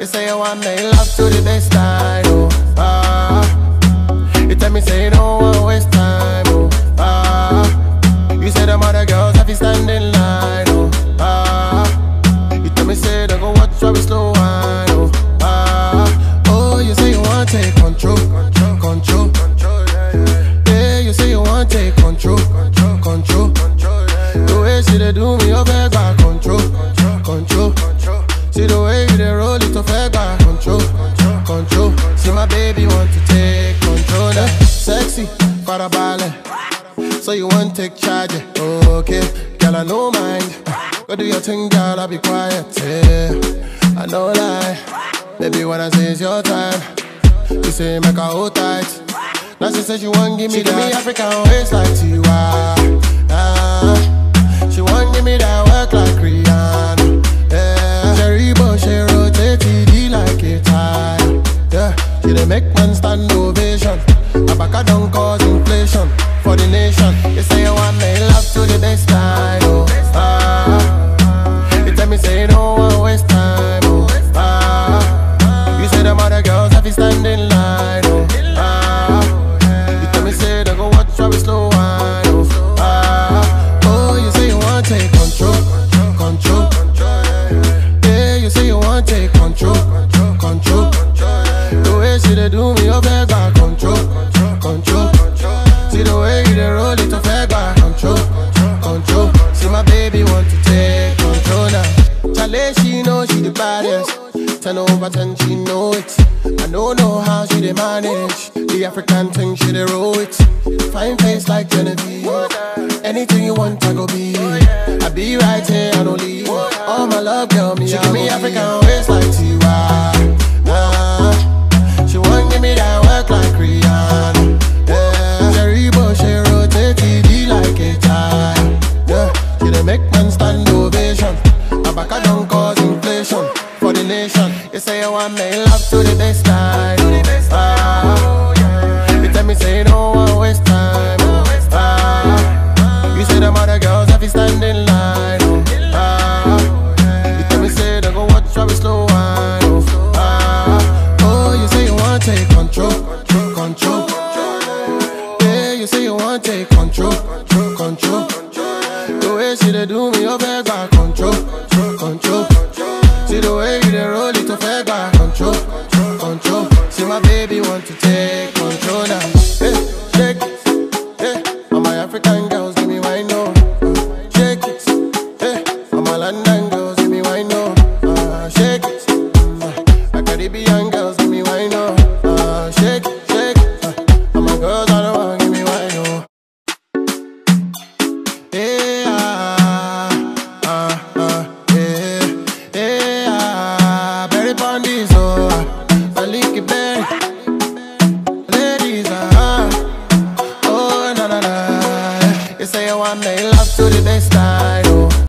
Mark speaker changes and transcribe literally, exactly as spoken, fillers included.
Speaker 1: You say you want make love to the best time, oh, ah. You tell me say you don't want waste time, oh, ah. You say them other girls have to stand in line, oh, ah. You tell me say they go watch how we slow wine, oh, ah. Oh, you say you want take control, control, control. Yeah, you say you want take control, control, control. The way she they do me, you fake back control, control. See the way you they roll it, you fake back control, control. See my baby want to take control, eh? Sexy, para ballet. So you want take charge, eh? Okay, girl I no mind. Go do your thing, girl, I'll be quiet, yeah. I no lie, baby when I say it's your time, you say make her hold tight. Now she says she want give me she that. Give me African waist like Tiwa, ah. She want give me that work like Rihanna, yeah. Cherry bush, she rotate T D like a tire, yeah. She dey make man stand ovation. Abaka don't cause inflation for the nation. You say you want make love to the best time, oh, ah. You tell me say you don't want waste time, oh, ah. You say them other girls have to stand in line, oh, ah. You tell me say they go watch how we slow wine, oh, ah. Oh, you say you want take control, control. Yeah, you say you want take control, control. The way she they do me, you fake back control, control. See the way you they roll it, you fake back control, control. See my baby want to take control now. Chale, she know she the baddest. Ten over ten, she know it. I don't know how she they manage the African thing, she they roll it. Fine face like Genevieve. Anything you want, I go be. I be right here, I don't leave. All my love, girl, me, she give me African waist like Tiwa. Ah, she want give me that work like Rihanna. Yeah, Cherry bush, she rotate T D like a tire. Yeah, she dey make man stand ovation. Abaka don't cause inflation for the nation. You say you want make love to the best time, ah. You tell me say you don't want waste time, ah. You say them other girls have to stand in line, oh, ah. You tell me say they go watch how we slow wine, oh, ah. Oh, you say you want take control, control. Yeah, you say you want take control, control. The way she they do me, you fake back control, control. See the way you they roll it, you fake back control, control. See my baby want to take control now. Hey, shake it, hey. All my African girls give me wine no. Shake it, hey. All my London girls give me wine no. Uh, shake it, uh, my Caribbean girls give me wine no. Uh, shake it, shake it. Uh, all my girls all around give me wine no. Hey, ah, ah, ah, yeah, hey, ah, berry pon this.